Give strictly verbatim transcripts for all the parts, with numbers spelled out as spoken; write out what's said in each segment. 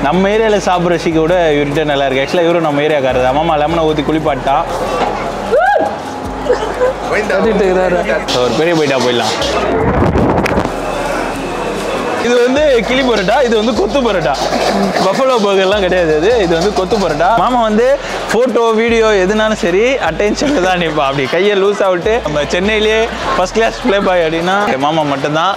நம்ம ஏரியாவில் சாப்பிட்ற ஷீக்கை விட இவர்கிட்ட நல்லா இருக்கு. ஆக்சுவலாக இவரும் நம்ம ஏரியாக்காரர் தான். மாமா லெமனை ஊற்றி குளிப்பாட்டான். ஒரு பெரிய போயிட்டா போயிடலாம். இது வந்து கிளி பரோட்டா, இது வந்து கொத்து பரோட்டா. பஃபலோ பர்கர்லாம் கிடையாது. அது இது வந்து கொத்து பரோட்டா. மாமா வந்து ஃபோட்டோ வீடியோ எதுனாலும் சரி அட்டென்ஷனில் தான் நிற்பா. அப்படி கையை லூஸாக விட்டு நம்ம சென்னையிலேயே ஃபர்ஸ்ட் கிளாஸ் ப்ளே பாய் அப்படின்னா மாமா மட்டும்தான்.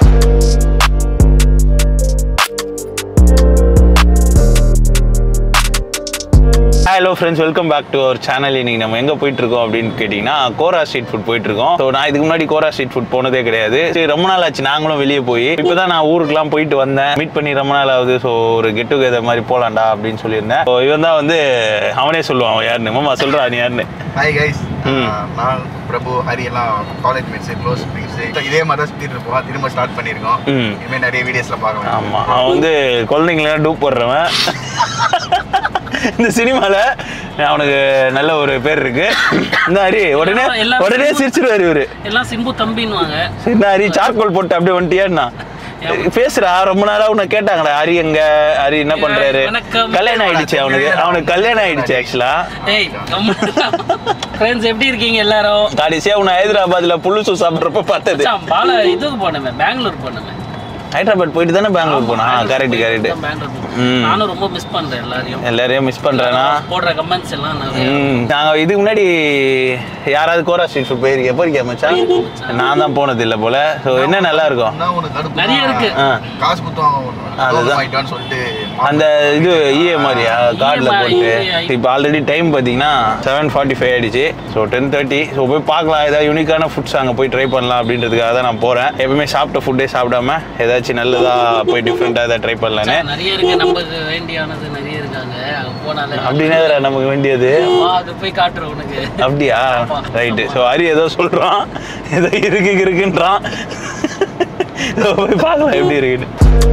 Hello friends, welcome back to our channel. இன்னைக்கு நம்ம எங்கே போயிட்டு இருக்கோம் அப்படின்னு கேட்டிங்கன்னா கோரா ஸ்ட்ரீட் ஃபுட் போயிட்டு இருக்கோம். ஸோ நான் இதுக்கு முன்னாடி கோரா ஸ்ட்ரீட் ஃபுட் போனதே கிடையாது. சரி, ரொம்ப நாள் ஆச்சு நாங்களும் வெளியே போய். இப்போ தான் நான் ஊருக்குலாம் போயிட்டு வந்தேன். மீட் பண்ணி ரொம்ப நாள் ஆகுது. ஸோ ஒரு கெட் டுகெதர் மாதிரி போகலாண்டா அப்படின்னு சொல்லியிருந்தேன். ஸோ இவன் தான் வந்து அவனே சொல்லுவான் யாருன்னு. மாமா சொல்கிறா நீ யாருன்னு. ஹாய் கைஸ், நான் பிரபு ஹரி எல்லாம் காலேஜ் மேட்ஸ் க்ளோஸ் ஃப்ரெண்ட்ஸ். இதே மாதிரி தான் சுற்றிட்டு இருப்போம். திரும்ப ஸ்டார்ட் பண்ணியிருக்கோம். இனிமேல் நிறைய வீடியோஸில் பார்க்கலாம். ஆமாம், அவன் வந்து குழந்தைங்களாம் டூப் போடுறவன். இந்த சினிமாவில் அவனுக்கு நல்ல ஒரு பேர் இருக்கு. இந்த ஹரி உடனே உடனே சிரிச்சிருவாரு. இவரு எல்லாம் சிம்பு தம்பின்னுவாங்க. இந்த ஹரி சார்கோல் போட்டு அப்படியே வந்துட்டியான்னா பேசுறா. ரொம்ப நாளா உன்னை கேட்டாங்கடா ஹரி எங்க, ஹரி என்ன பண்றாரு. கல்யாணம் ஆயிடுச்சு அவனுக்கு. அவனுக்கு கல்யாணம் ஆயிடுச்சு ஆக்சுவலா. ஃப்ரெண்ட்ஸ் எப்படி இருக்கீங்க எல்லாரும்? கடைசியா உன்னை ஹைதராபாத்ல புல்லுசு சாப்பிட்றப்ப பார்த்தது. பால இதுக்கு போனேன், பெங்களூர் போனேன். ஹைதராபாத் போயிட்டு தானே பெங்களூர் போனா? Correct correct. நானும் ரொம்ப மிஸ் பண்றேன் எல்லாரையும். எல்லாரையும் மிஸ் பண்றேனா? போடுற கமெண்ட்ஸ் எல்லாம் நாங்க இதுக்கு முன்னாடி யாராவது கோரா ஸ்ட்ரீட் ஃபுட் போயிருக்கீங்க? போயிருக்கியா மச்சான்? நான் தான் போனது இல்லை போல. ஸோ என்ன நல்லா இருக்கும்? நிறைய இருக்கு. காசு குத்துவாங்க சொல்லிட்டு அந்த இது இஏ மாதிரியா கார்டில் போட்டு. இப்போ ஆல்ரெடி டைம் பார்த்தீங்கன்னா செவன் ஃபார்ட்டி ஃபைவ் ஆயிடுச்சு. So ten thirty. ஸோ போய் பார்க்கலாம், ஏதாவது யூனிக்கான ஃபுட்ஸ் அங்கே போய் ட்ரை பண்ணலாம் அப்படின்றதுக்காக தான் நான் போகிறேன். எப்பவுமே சாப்பிட்ட ஃபுட்டே சாப்பிடாம ஏதாச்சும் நல்லதா போய் டிஃப்ரெண்ட்டாக ஏதாவது ட்ரை பண்ணலான்னு. நிறைய இருக்கு, நமக்கு வேண்டியானது நிறைய இருக்காங்க. போனாலே அப்படின்னா நமக்கு வேண்டியது போய் காட்டுறோம் உனக்கு. அப்படியா? ரைட்டு. ஸோ ஹரி ஏதோ சொல்கிறான், ஏதோ இருக்கு இருக்குன்றான். போய் பார்க்கலாம் எப்படி இருக்குன்னு.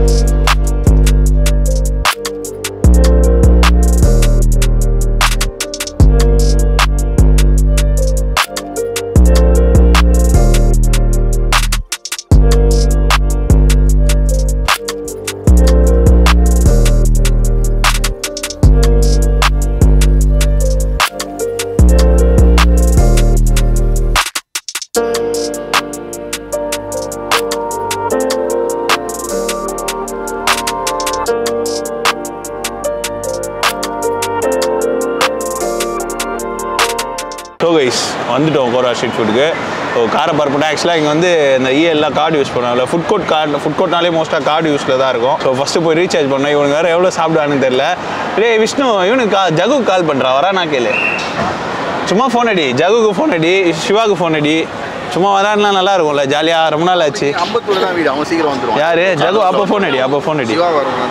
ஸோ கைஸ், வந்துட்டோம் கோரா ஸ்ட்ரீட் ஃபுட்டுக்கு. ஸோ காரை பரப்புட்டா ஆக்சுவலாக இங்கே வந்து இந்த இ எல்லாம் கார்டு யூஸ் பண்ணுவாங்க. ஃபுட் கோர்ட் கார்டு ஃபுட் கோர்ட்னாலே மோஸ்ட்டாக கார்டு யூஸில் தான் இருக்கும். ஸோ ஃபஸ்ட்டு போய் ரீசார்ஜ் பண்ணோம். இவனுக்கு வேறு எவ்வளோ சாப்பிடுவான்னு தெரியல. டே விஷ்ணு, இவனுக்கு கா ஜகுக்கு கால் பண்ணுறான். வரா நான் கேளு. சும்மா ஃபோன் அடி, ஜகுக்கு ஃபோன் அடி, சிவாவுக்கு ஃபோன் அடி. சும்மா வரான்னா நல்லா இருக்கும்ல, ஜாலியாக. ரொம்ப நாள் ஆச்சு. யாரு ஜகு? அப்போ ஃபோன் அடி, அப்போ ஃபோன் அடி.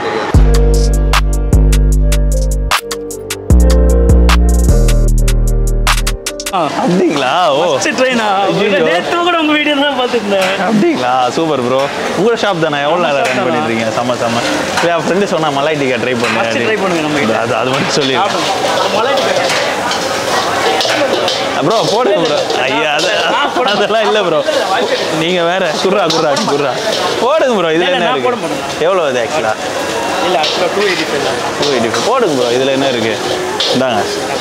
அப்படிங்களா? ஓ ட்ரெயினா? நேத்து கூட உங்க வீடியோ தான் பார்த்துருந்தேன். அப்படிங்களா? Super bro. உங்களோட ஷாப் தானே? எவ்வளோ நேரம் ரன் பண்ணிடுறீங்க? செம்ம செம்ம. என் ஃப்ரெண்டு சொன்னா மலாய் டிக்கா ட்ரை பண்ணு. ட்ரை பண்ணுங்க நம்ம. அது அது மட்டும் சொல்லி மலாய் டிக்கா ப்ரோ போடுங்க ப்ரோ. ஐயா அது அதெல்லாம் இல்லை ப்ரோ, நீங்கள் வேற. குர்ரா குர்ரா குர்ரா போடுங்க ப்ரோ. இதில் என்ன இருக்கு? எவ்வளோ இது ஆக்சுவலாக? இல்லை ஆக்சுவலாக two eighty five two eighty five போடுங்க ப்ரோ. இதில் என்ன இருக்குது? இந்தாங்க.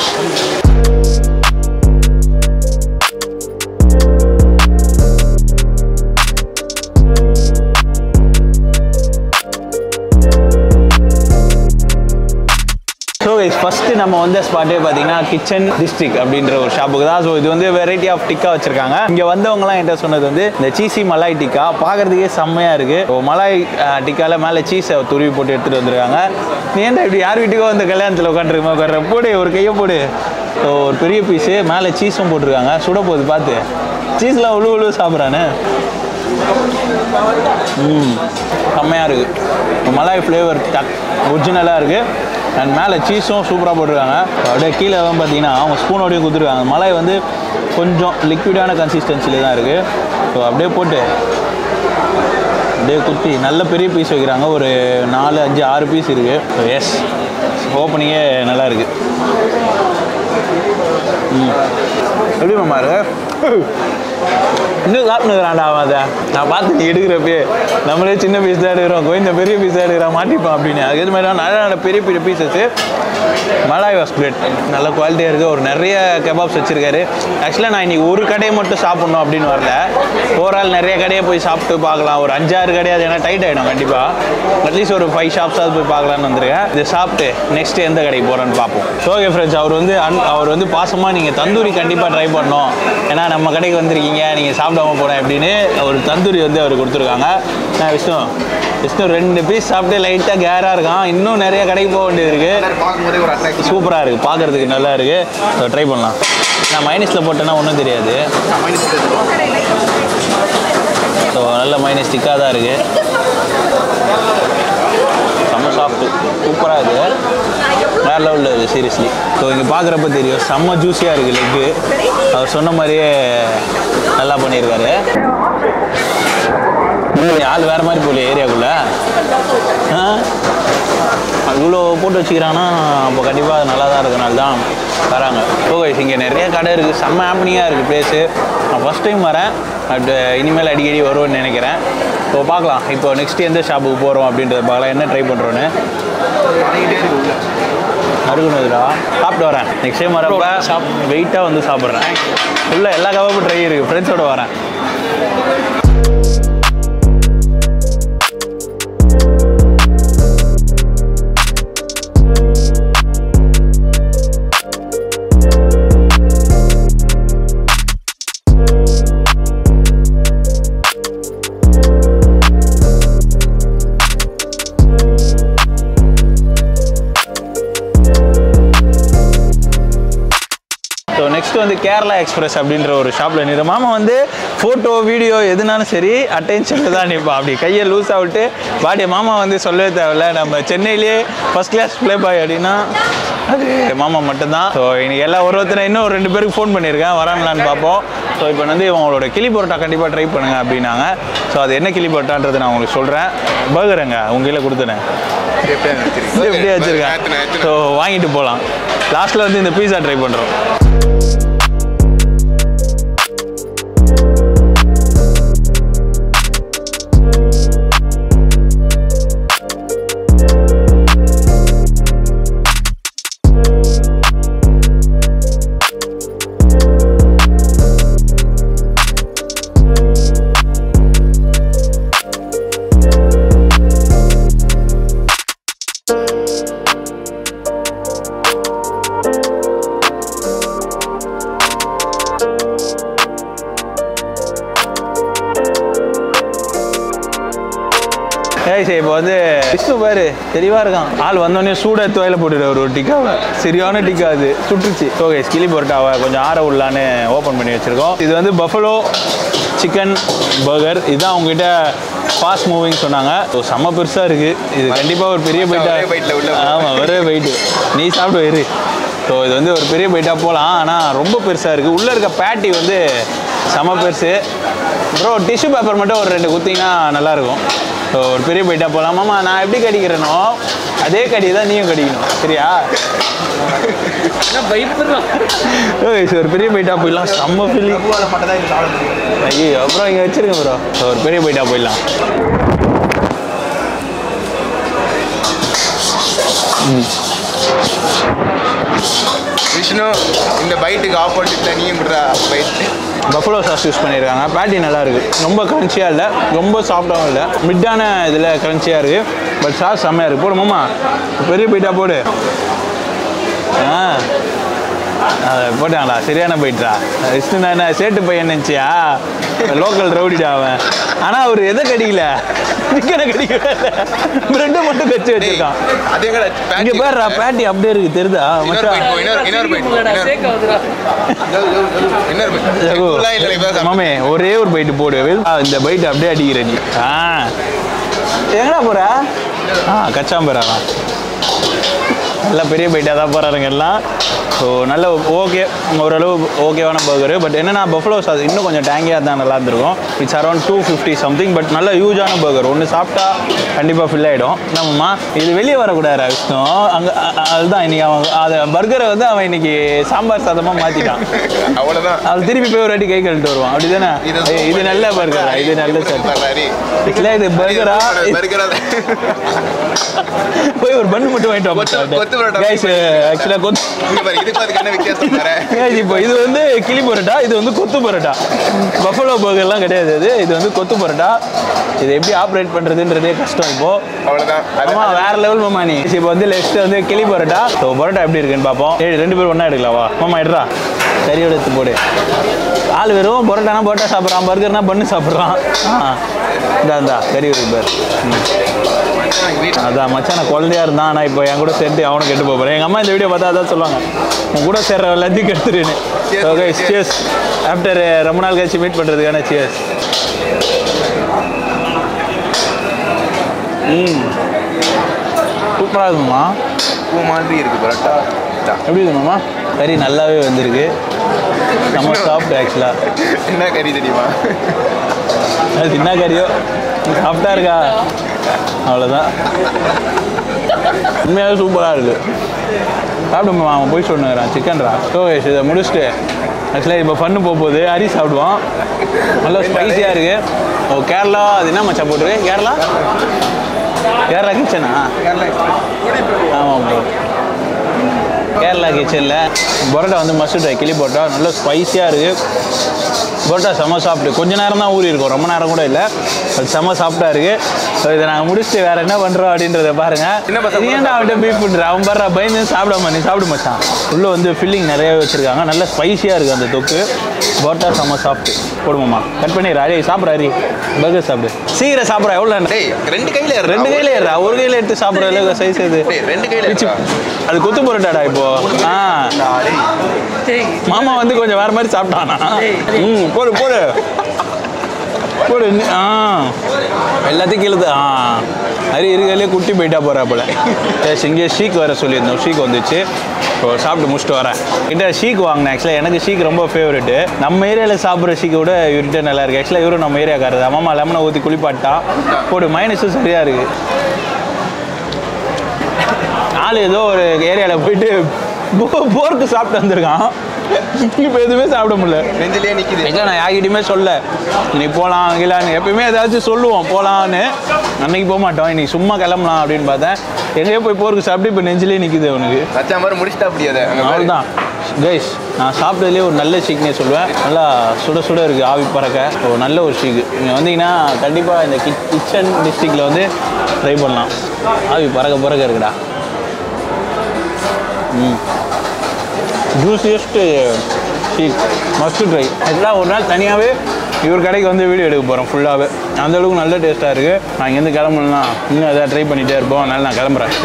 ஸோ ஃபஸ்ட்டு நம்ம வந்த ஸ்பாட்டே பார்த்தீங்கன்னா கிச்சன் டிஸ்ட்ரிக்ட் அப்படின்ற ஒரு ஷாப்புக்கு தான். ஸோ இது வந்து வெரைட்டி ஆஃப் டிக்கா வச்சிருக்காங்க. இங்கே வந்தவங்கலாம் என்கிட்ட சொன்னது வந்து இந்த சீசி மலாய் டிக்கா பார்க்குறதுக்கே செம்மையாக இருக்குது. ஸோ மலாய் டிக்காவில் மேலே சீஸை துருவி போட்டு எடுத்துகிட்டு வந்துருக்காங்க. நீ ஏன்டா இப்படி யார் வீட்டுக்கோ வந்து கல்யாணத்தில் உட்காந்துருக்கோம் உட்கார போடு, ஒரு கையை போடு. ஸோ ஒரு பெரிய பீஸு மேலே சீஸும் போட்டிருக்காங்க. சுட போகுது பார்த்து. சீஸ்லாம் உழு உழு சாப்பிட்றானே. ம் செம்மையாக இருக்குது. மலாய் ஃப்ளேவர் டக் ஒரிஜினலாக இருக்குது. அண்ட் மேலே சீஸும் சூப்பராக போட்டிருக்காங்க. அப்படியே கீழே தான் பார்த்தீங்கன்னா அவங்க ஸ்பூனோடையும் கொடுத்துருக்காங்க. மலாய் வந்து கொஞ்சம் லிக்விடான கன்சிஸ்டன்சியில் தான் இருக்குது. ஸோ அப்படியே போட்டு அப்படியே குத்தி நல்ல பெரிய பீஸ் வைக்கிறாங்க. ஒரு நாலு அஞ்சு ஆறு பீஸ் இருக்குது. ஸோ எஸ், ஓப்பனிங்கே நல்லா இருக்குது. எப்படி மாமா இருக்கு இன்னும் சாப்பிட்டுக்கிறான்டா அவன் அதை நான் பார்த்து நீ எடுக்கிறப்பே நம்மளே சின்ன பீஸ் தான் எடுக்கிறோம் கொஞ்சம் பெரிய பீஸ் தான் எடுக்கிறான் மாட்டிப்பான் அப்படின்னு அதுக்கு மாதிரி நல்ல நல்ல பெரிய பெரிய பீஸஸ்ஸு மலாய் வாஸ் கிரேட் நல்ல குவாலிட்டியாக இருக்குது ஒரு நிறைய கெபாப்ஸ் வச்சுருக்காரு ஆக்சுவலாக நான் இன்னைக்கு ஒரு கடையை மட்டும் சாப்பிட்ணும் அப்படின்னு வரல ஓவரால் நிறைய கடையை போய் சாப்பிட்டு பார்க்கலாம் ஒரு அஞ்சாறு கடையாது ஏன்னா டைட் ஆகிடும் கண்டிப்பாக அட்லீஸ்ட் ஒரு ஃபைவ் ஷாப்ஸாவது போய் பார்க்கலான்னு வந்திருக்கேன் இதை சாப்பிட்டு நெக்ஸ்ட் எந்த கடைக்கு போகிறேன்னு பார்ப்போம் ஓகே ஃப்ரெண்ட்ஸ் அவர் வந்து அன் அவர் வந்து பாசமாக நீங்கள் தந்தூரி கண்டிப்பாக ட்ரை பண்ணணும் ஏன்னா நம்ம கடைக்கு வந்திருக்கீங்க நீங்கள் சாப்பிடாம போனேன் அப்படின்னு ஒரு தந்தூரி வந்து அவர் கொடுத்துருக்காங்க நான் விஷ்ணு விஷ்ணு ரெண்டு பீஸ் சாப்பிட்டு லைட்டாக கேராக இருக்கான் இன்னும் நிறைய கடைக்கு போக வேண்டியது இருக்குது சூப்பராக இருக்குது பார்க்குறதுக்கு நல்லா இருக்குது ட்ரை பண்ணலாம் நான் மைனஸில் போட்டேன்னா ஒன்றும் தெரியாது ஸோ நல்ல மைனஸ் திக்காக தான் இருக்குது செம்ம சாஃப்ட்டு சூப்பராக இருக்குது வேறு லெவலில் இருக்குது சீரியஸ்லி ஸோ இங்கே பார்க்குறப்ப தெரியும் செம்ம ஜூஸியாக இருக்குது லெக்கு அவர் சொன்ன மாதிரியே நல்லா பண்ணியிருக்காரு ஆள் வேறு மாதிரி போகல ஏரியாக்குள்ளே இவ்வளோ போட்டு வச்சுக்கிறாங்கன்னா அப்போ கண்டிப்பாக அது நல்லா தான் இருக்கனால தான் வராங்க ஓகே இங்கே நிறைய கடை இருக்குது செம்ம ஹாப்பனிங்காக இருக்குது பிளேஸு நான் ஃபஸ்ட் டைம் வரேன் பட் இனிமேல் அடிக்கடி வருவேன்னு நினைக்கிறேன் ஸோ பார்க்கலாம் இப்போ நெக்ஸ்ட் எந்த ஷாப்புக்கு போகிறோம் அப்படின்றத பார்க்கலாம் என்ன ட்ரை பண்ணுறோன்னு அருகுனதுடா சாப்பிட்டு வரேன் நெக்ஸ்ட் டைம் வரப்போ சாப் வெயிட்டாக வந்து சாப்பிட்றேன் ஃபுல்லாக எல்லா கபாப்பும் ட்ரை இருக்குது ஃப்ரெண்ட்ஸோடு வரேன் நெக்ஸ்ட் வந்து கேரளா எக்ஸ்பிரஸ் அப்படின்ற ஒரு ஷாப்பில் நிற்கிற மாமா வந்து ஃபோட்டோ வீடியோ எதுனாலும் சரி அட்டென்ஷனில் தான் நிற்பா அப்படி கையை லூஸாக விட்டு பாடி மாமா வந்து சொல்லவே தேவையில்ல நம்ம சென்னையிலேயே ஃபஸ்ட் கிளாஸ் ப்ளே பாய் அப்படின்னா அது மாமா மட்டும்தான் ஸோ இன்னைக்கு எல்லா ஒரு ஒருத்தனை இன்னும் ஒரு ரெண்டு பேருக்கு ஃபோன் பண்ணியிருக்கேன் வராங்களான்னு பார்ப்போம் ஸோ இப்போ வந்து இவங்களோட கிளி பரோட்டா கண்டிப்பாக ட்ரை பண்ணுங்க அப்படின்னாங்க ஸோ அது என்ன கிளி பரோட்டான்றது நான் உங்களுக்கு சொல்கிறேன் பர்கருங்க உங்கள் கையில் கொடுத்துனேன் எப்படியா வச்சுருக்கேன் ஸோ வாங்கிட்டு போகலாம் லாஸ்ட்டில் வந்து இந்த பீஸா ட்ரை பண்ணுறோம் சரி இப்போ வந்து விஷ்ணு பாரு தெளிவாக இருக்கான் ஆள் வந்தோடனே சூடாக துவையில் போட்டுட்டு ஒரு டிக்காவை சரியான டிக்கா அது சுட்டுருச்சு ஓகே கிளி பரோட்டாவை கொஞ்சம் ஆற உள்ளான்னு ஓப்பன் பண்ணி வச்சுருக்கோம் இது வந்து பஃபலோ சிக்கன் பர்கர் இதுதான் அவங்ககிட்ட ஃபாஸ்ட் மூவிங் சொன்னாங்க ஸோ செம்ம பெருசாக இருக்குது இது கண்டிப்பாக ஒரு பெரிய பைட்டாக ஆமாம் ஒரே பைட்டு நீ சாப்பிட்டு வரு ஸோ இது வந்து ஒரு பெரிய பைட்டாக போகலாம் ஆனால் ரொம்ப பெருசாக இருக்குது உள்ளே இருக்க பேட்டி வந்து செம்ம பெருசு ப்ரோ டிஷ்யூ பேப்பர் மட்டும் ஒரு ரெண்டு குத்திங்கன்னா நல்லாயிருக்கும் ஸோ ஒரு பெரிய பைட்டாக போகலாம் மாமா நான் எப்படி கடிக்கிறேனோ அதே கடி தான் நீயும் கடிக்கணும் சரியா ஓகே ஸோ ஒரு பெரிய பைட்டாக போயிடலாம் செம்ம ஃபீலிங் ஐயோ அப்புறம் இங்கே வச்சுருங்க ப்ரோ ஸோ ஒரு பெரிய பைட்டாக போயிடலாம் விஷ்ணு இந்த பைட்டுக்கு ஆப்போசிட்டில் நீயும் கொடுற பைட் பஃபலோ சாஸ் யூஸ் பண்ணியிருக்காங்க பேட்டி நல்லா இருக்குது ரொம்ப க்ரன்ச்சியாக இல்லை ரொம்ப சாஃப்டாகவும் இல்லை மிட்டான இதில் க்ரன்ச்சியாக இருக்குது பட் சாஸ் செம்மையாக இருக்குது போடு மாமா பெரிய பைட்டாக போடு ஆ அதை போட்டாங்களா சரியான பைட்டா விஷ்ணு நான் என்ன சேட்டு பையன் நினச்சியா லோக்கல் ரவுடிடா அவன் ஆனால் அவர் எதை கடிக்கல சிக்கனை கடிக்கல பிரெட்டை மட்டும் கச்சி வச்சிருக்கான் இங்கே பேர்றா பேட்டி அப்படியே இருக்கு தெரியுதா மாமே ஒரே ஒரு பைட்டு போடு இந்த பைட்டு அப்படியே அடிக்கிற நீ ஆ எங்கடா போற ஆ கச்சாம்பரா எல்லாம் பெரிய பைட்டாக தான் போகிறாருங்க எல்லாம். ஸோ நல்ல ஓகே, ஓரளவு ஓகேவான பர்கரு. பட் என்னென்னா பஃபலோ சாஸ் இன்னும் கொஞ்சம் டேங்கியாக தான் நல்லா இருந்திருக்கும். It's around two fifty something. But நல்ல யூஜான பர்கர். ஒன்று சாப்பிட்டா கண்டிப்பாக ஃபில் ஆகிடும். என்னம்மா இது வெளியே வரக்கூடாது விஷ்ணு. அங்கே அதுதான் இன்னைக்கு அவன் அதை பர்கரை வந்து அவன் இன்னைக்கு சாம்பார் சாதமாக மாற்றிட்டான். அவ்வளோதான். அது திருப்பி போய் ஒரு வாட்டி கை கழிட்டு வருவான். அப்படி தானே? இது நல்ல பர்கரா? இது நல்ல சார் இல்லை இது பர்கரா? போய் ஒரு பண்ணு மட்டும் வாங்கிட்டு இப்போ இது வந்து கிளி பரோட்டா, இது வந்து கொத்து பரோட்டா. பஃபலோ பர்கர்லாம் கிடையாது. இது இது வந்து கொத்து பரோட்டா. இது எப்படி ஆப்ரேட் பண்ணுறதுன்றதே கஷ்டம் இப்போ. அவ்வளோதான். ஆமா வேற லெவல் மாமா. நீ இப்போ வந்து நெக்ஸ்ட் வந்து கிளி பரோட்டா. ஸோ பரோட்டா எப்படி இருக்குன்னு பார்ப்போம். ஏழு ரெண்டு பேரும் ஒன்றா எடுக்கலாவா மாமா? எடுறா கறியோட எடுத்து போடு. ஆள் வெறும் பரோட்டானா பரோட்டா சாப்பிட்றான், பர்கர்னா பண்ணு சாப்பிட்றான். ஆ இந்தா இந்தா கறி ஒரு பேர். அதான் மச்சான் நான் குழந்தையா இருந்தான். ஆனால் இப்போ என் கூட சேர்த்து அவனை கெட்டு போகிறேன். எங்கள் அம்மா இந்த வீடியோ பார்த்தா அதான் சொல்லுவாங்க, உன் கூட சேர்ற எல்லாத்தையும் கெடுத்துருன்னு. Okay cheers. ஆஃப்டர் ரொம்ப நாள் கழிச்சு மீட் பண்ணுறதுக்கான சியர்ஸ். ம் சூப்பராக இருக்குமா? பூ மாதிரி இருக்கு பரோட்டா. எப்படி இருக்குமாம்மா? கறி நல்லாவே வந்திருக்கு. நம்ம சாப்பிட்டு ஆக்சுவலாக என்ன கறி தெரியுமா? அது என்ன கறியோ சாப்பிட்டா இருக்கா அவ்வளோதான். உண்மையாகவே சூப்பராக இருக்குது. சாப்பிடுமா அவன் போய் சொன்னுங்கிறான் சிக்கன்ரா. ஸோ இதை முடிச்சுட்டு ஆக்சுவலாக இப்போ ஃபன்னு போக போகுது. அரி சாப்பிடுவோம். நல்லா ஸ்பைஸியாக இருக்குது. ஓ கேரளா. அது என்ன மச்சா போட்டுருக்கு? கேரளா கேரளா கிச்சனா? ஆமாம் ப்ரோ. கேரளா கிச்சனில் பரோட்டா வந்து மஸ்ட் ட்ரை. கிளி பரோட்டா நல்லா ஸ்பைஸியாக இருக்குது. பரோட்டா செம்ம சாப்பிட்டு கொஞ்சம் நேரம் தான் ஊறி இருக்கும், ரொம்ப நேரம் கூட இல்லை. அது செம்ம சாப்பிட்டா இருக்குது. ஸோ இதை நாங்கள் முடிச்சுட்டு வேறு என்ன பண்ணுறோம் அப்படின்றத பாருங்கள். ஏன்டா அவன்கிட்ட பீஃப் பண்ணுற அவன் பாரு பயந்து சாப்பிடாம நீ சாப்பிட மச்சான். உள்ளே வந்து ஃபில்லிங் நிறையாவே வச்சுருக்காங்க. நல்லா ஸ்பைஸியாக இருக்குது அந்த தொக்கு. பரோட்டா செம்ம சாப்பிட்டு போடுவோம்மா. கட் பண்ணிடுற அரி சாப்பிட்றாரு. பர்கர் சாப்பிடு சீக்கிரம் சாப்பிட்றா. எவ்வளோ ரெண்டு கையில் ரெண்டு கையில் ஏறா? ஒரு கையில் எடுத்து சாப்பிட்ற அளவுக்கு சைஸ் இது. ரெண்டு கையில் அது கொத்து பரோட்டாடா இப்போ. ஆ மாமா வந்து கொஞ்சம் வேறு மாதிரி சாப்பிட்டானா? ம் போடு போடு போடு. ஆ எல்லாத்தையும் கீழே. ஆ அரி இருக்கையிலே குட்டி போயிட்டா போகிறா போல. எஸ் இங்கே ஷீக் வர சொல்லியிருந்தோம். ஷீக் வந்துச்சு. இப்போ சாப்பிட்டு முடிச்சுட்டு வரேன். கிட்ட ஷீக் வாங்கினேன். ஆக்சுவலாக எனக்கு ஷீக் ரொம்ப ஃபேவரெட்டு. நம்ம ஏரியாவில் சாப்பிட்ற ஷீக்கை விட இவர்கிட்ட நல்லா இருக்குது. ஆக்சுவலாக இவரும் நம்ம ஏரியாக்காரது. அம்மா லெமனை ஊற்றி குளிப்பாட்டா போடு. மைனஸும் சரியாக இருக்குது. ஆள் ஏதோ ஒரு ஏரியாவில் போயிட்டு போர்க்கு சாப்பிட்டு வந்திருக்கான். இப்போ எதுவுமே சாப்பிட முடியல. நெஞ்சிலே நிற்கிது. இல்லை நான் யார்கிட்டையுமே சொல்ல நீ போகலாம் இல்லைன்னு. எப்பயுமே ஏதாச்சும் சொல்லுவோம் போகலான்னு. அன்னைக்கு போக மாட்டோம். இன்னைக்கு சும்மா கிளம்பலாம் அப்படின்னு பார்த்தேன். எங்கேயோ போய் போருக்கு சாப்பிட்டு இப்போ நெஞ்சிலே நிற்கிது அவனுக்கு. அச்சா மாதிரி முடிச்சுட்டா அப்படியாது. அவ்வளோதான் கைஸ். நான் சாப்பிட்டதுலேயே ஒரு நல்ல ஷீக்னே சொல்லுவேன். நல்லா சுட சுட இருக்குது ஆவி பறக்க. ஒரு நல்ல ஒரு ஷீக்கு. நீங்கள் வந்தீங்கன்னா கண்டிப்பாக இந்த கிச் கிச்சன் டிஸ்ட்ரிக்டில் வந்து ட்ரை பண்ணலாம். ஆவி பறக்க பறக்க இருக்குடா. ம் ஜூஸியஸ்ட்டு ஷீக் மஸ்ட் ட்ரை. ஆக்சுவலாக ஒரு நாள் தனியாகவே இவர் கடைக்கு வந்து வீடியோ எடுக்க போகிறோம் ஃபுல்லாகவே. அந்தளவுக்கு நல்ல டேஸ்ட்டாக இருக்குது. நான் இங்கேருந்து கிளம்பணும்னா இன்னும் எதாவது ட்ரை பண்ணிகிட்டே இருப்போம். அதனால் நான் கிளம்புறேன்.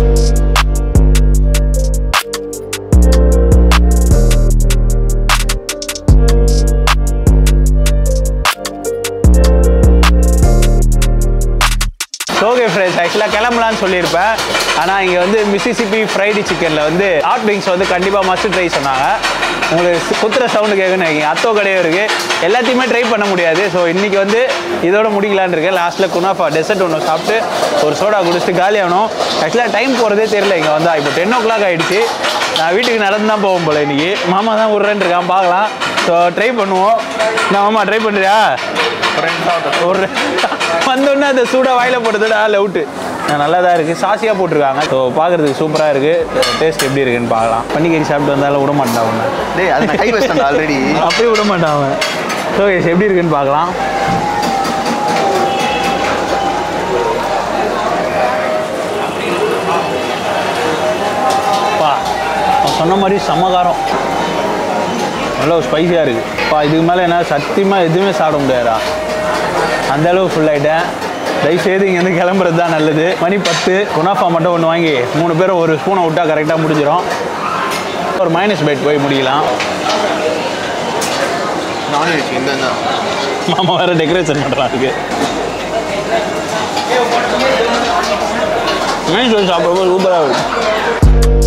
ஓகே ஃப்ரெண்ட்ஸ், ஆக்சுவலாக கிளம்பலான்னு சொல்லியிருப்பேன். ஆனால் இங்கே வந்து மிசிசிப்பி ஃப்ரைடு சிக்கனில் வந்து ஹாட் விங்ஸ் வந்து கண்டிப்பாக மஸ்ட் ட்ரை சொன்னாங்க. உங்களுக்கு குத்துற சவுண்டு கேட்குன்னு வைக்கிங்க. அத்தோ கடையும் இருக்குது. எல்லாத்தையுமே ட்ரை பண்ண முடியாது. ஸோ இன்றைக்கி வந்து இதோட முடிக்கலான்னு இருக்கேன். லாஸ்ட்டில் குனாஃபா டெசர்ட் ஒன்று சாப்பிட்டு ஒரு சோடா குடிச்சிட்டு காலி ஆகணும். ஆக்சுவலாக டைம் போகிறதே தெரியல. இங்கே வந்தால் இப்போ டென் ஓ கிளாக் ஆகிடுச்சு. நான் வீட்டுக்கு நடந்து தான் போவோம் போல் இன்றைக்கி. மாமா தான் விட்றேன்னு இருக்கான், பார்க்கலாம். ஸோ ட்ரை பண்ணுவோம். நான் மாமா ட்ரை பண்ணுறியா? ஒரு வந்தோடனே அந்த சூடாக வாயில் போட்டதோட லவுட்டு நல்லா தான் இருக்குது. சாசியாக போட்டிருக்காங்க. ஸோ பார்க்குறதுக்கு சூப்பராக இருக்குது. டேஸ்ட் எப்படி இருக்குன்னு பார்க்கலாம். பன்னிக்கறி சாப்பிட்டு வந்தாலும் விட மாட்டான் அவன். டேய் அது நான் கை வச்சிட்டேன் ஆல்ரெடி. அப்படியே விட மாட்டான் அவன். ஸோ எப்படி இருக்குன்னு பார்க்கலாம். பா அவன் சொன்ன மாதிரி சமகாரம் நல்லா ஸ்பைஸியாக இருக்குது. பா இதுக்கு மேலே என்ன சத்தியமாக எதுவுமே சாப்பிட முடியாதா? அந்தளவு ஃபுல் ஆகிட்டேன். தயவுசெய்து இங்கேருந்து கிளம்புறது தான் நல்லது. மணி பத்து. குனாஃபா மட்டும் ஒன்று வாங்கி மூணு பேரும் ஒரு ஸ்பூனை விட்டால் கரெக்டாக முடிஞ்சிடும். ஒரு மைனஸ் பைட் போய் முடிக்கலாம். மாமா வேறு டெக்கரேஷன் பண்ணுறாங்க. மைனஸ் பைட் சாப்பிடும்போது சூப்பராக இருக்கும்.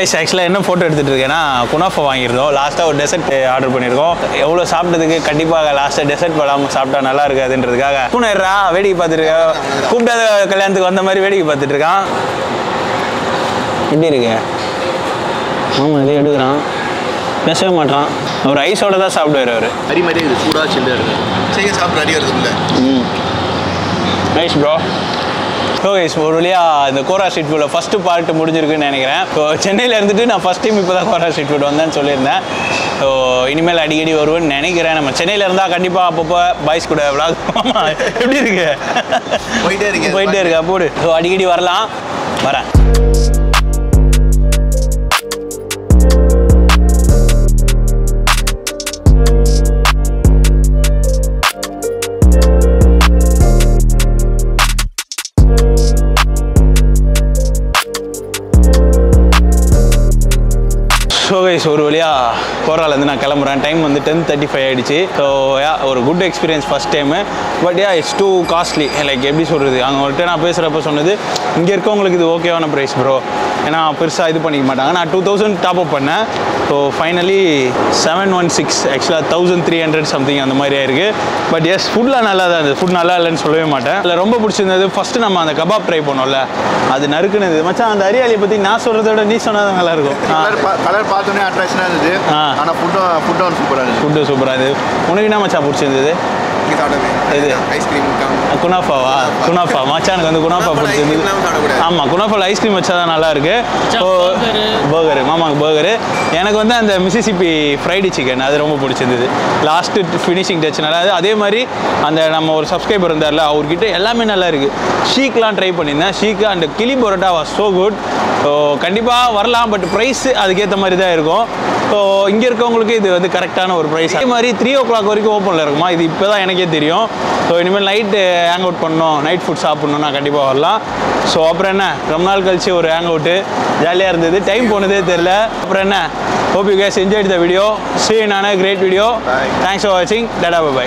கைஸ் ஆக்சுவலாக என்ன ஃபோட்டோ எடுத்துகிட்டு இருக்கேன்னா குனாஃபா வாங்கியிருந்தோம். லாஸ்ட்டாக ஒரு டெசர்ட் ஆர்டர் பண்ணியிருக்கோம். எவ்வளோ சாப்பிட்டதுக்கு கண்டிப்பாக லாஸ்ட்டாக டெசர்ட் படாமல் சாப்பிட்டா நல்லா இருக்காதுன்றதுக்காக பூனேரா வேடிக்கை பார்த்துட்டு இருக்கேன். கூப்பிட்டாத கல்யாணத்துக்கு வந்த மாதிரி வேடிக்கை பார்த்துட்டு இருக்கான். எப்படி இருக்கு? ஆமாம் இதே எடுக்கிறான், பேசவே மாட்டான். அவர் ஐஸோட தான் சாப்பிடுவார். அவர் அரி மாதிரியே இது சூடாக சில்லு இருக்கு. சரி சாப்பிட்ற அடி வருதுல்ல. ம் நைஸ் ப்ரோ. ஸோ கைஸ் ஒரு வழியாக இந்த கோரா ஸ்ட்ரீட் ஃபுட்டில் ஃபஸ்ட்டு பார்ட் முடிஞ்சிருக்குன்னு நினைக்கிறேன். ஸோ சென்னையில் இருந்துட்டு நான் ஃபஸ்ட் டைம் இப்போ தான் கோரா ஸ்ட்ரீட் ஃபுட் வந்தேன்னு சொல்லியிருந்தேன். ஸோ இனிமேல் அடிக்கடி வருவேன்னு நினைக்கிறேன். நம்ம சென்னையில் இருந்தால் கண்டிப்பாக அப்பப்போ பாய்ஸ் கூட விளாக் எப்படி இருக்கு போயிட்டே இருக்கு போயிட்டே இருக்கா போடு. ஸோ அடிக்கடி வரலாம், வரேன். ஸோ கைஸ் ஒரு வழியாக கோராலேருந்து நான் கிளம்புறேன். டைம் வந்து டென் தேர்ட்டி ஃபைவ் ஆகிடுச்சு. ஸோ யா ஒரு good experience first time. But yeah it's too costly. Like எப்படி சொல்கிறது, அங்கே வந்துட்டு நான் பேசுகிறப்ப சொன்னது இங்கே இருக்கவங்களுக்கு இது ஓகேவான ப்ரைஸ் ப்ரோ, ஏன்னா பெருசாக இது பண்ணிக்க மாட்டாங்க. நான் டூ தௌசண்ட் டாப் அப் பண்ணேன். So finally seven one six ஆக்சுவலாக தௌசண்ட் த்ரீ ஹண்ட்ரட் சம்திங் அந்த மாதிரி ஆயிருக்கு. பட் எஸ் ஃபுட்லாம் நல்லா தான் இருந்தது. ஃபுட் நல்லா இல்லைன்னு சொல்லவே மாட்டேன். அதில் ரொம்ப பிடிச்சிருந்தது ஃபஸ்ட்டு நம்ம அந்த கபாப் ட்ரை பண்ணோம்ல, அது நறுக்குனது மச்சான். அந்த அரியாலியை பற்றி நான் சொல்கிறத விட நீ சொன்னால் தான் நல்லாயிருக்கும். கலர் பார்த்தோன்னே அட்ராக்ஷனாக இருந்தது. ஆனால் ஃபுட்டும் ஃபுட்டும் சூப்பராக இருந்தது. ஃபுட்டு சூப்பராக இருந்தது. உனக்கு என்ன மச்சான் பிடிச்சிருந்தது? இது ஐஸ்கிரீம் குனாஃபாவா? குனாஃபா மச்சானுக்கு வந்து குனாஃபா பிடிச்சிருந்தது. ஆமாம், குனாஃபாவில் ஐஸ்கிரீம் வச்சா தான் நல்லா இருக்கு. ஸோ பர்கரு, மாமாக்கு பர்கரு. எனக்கு வந்து அந்த மிசிசிப்பி ஃப்ரைடு சிக்கன் அது ரொம்ப பிடிச்சிருந்தது. லாஸ்ட்டு ஃபினிஷிங் டச் நல்லா. அதே மாதிரி அந்த நம்ம ஒரு சப்ஸ்கிரைபர் இருந்தார்ல, அவர்கிட்ட எல்லாமே நல்லா இருக்குது. ஷீக்லாம் ட்ரை பண்ணியிருந்தேன். Seekh and kili parotta was so good. So கண்டிப்பாக வரலாம். பட் ப்ரைஸ் அதுக்கேற்ற மாதிரி தான் இருக்கும். ஸோ இங்கே இருக்கவங்களுக்கு இது வந்து கரெக்டான ஒரு ப்ரைஸ். அதே மாதிரி த்ரீ ஓ கிளாக் வரைக்கும் ஓப்பனில் இருக்குமா, இது இப்போ தான் எனக்கே தெரியும். ஸோ இனிமேல் நைட்டு ஹேங் அவுட் பண்ணணும், நைட் ஃபுட் சாப்பிட்ணுன்னா கண்டிப்பாக வரலாம். ஸோ அப்புறம் என்ன, ரொம்ப நாள் கழிச்சு ஒரு ஹேங் அவுட்டு ஜாலியாக இருந்தது. டைம் போனதே தெரில. அப்புறம் என்ன, hope you guys enjoyed the video. See you in another great video. Thanks for watching. Tada, bye bye.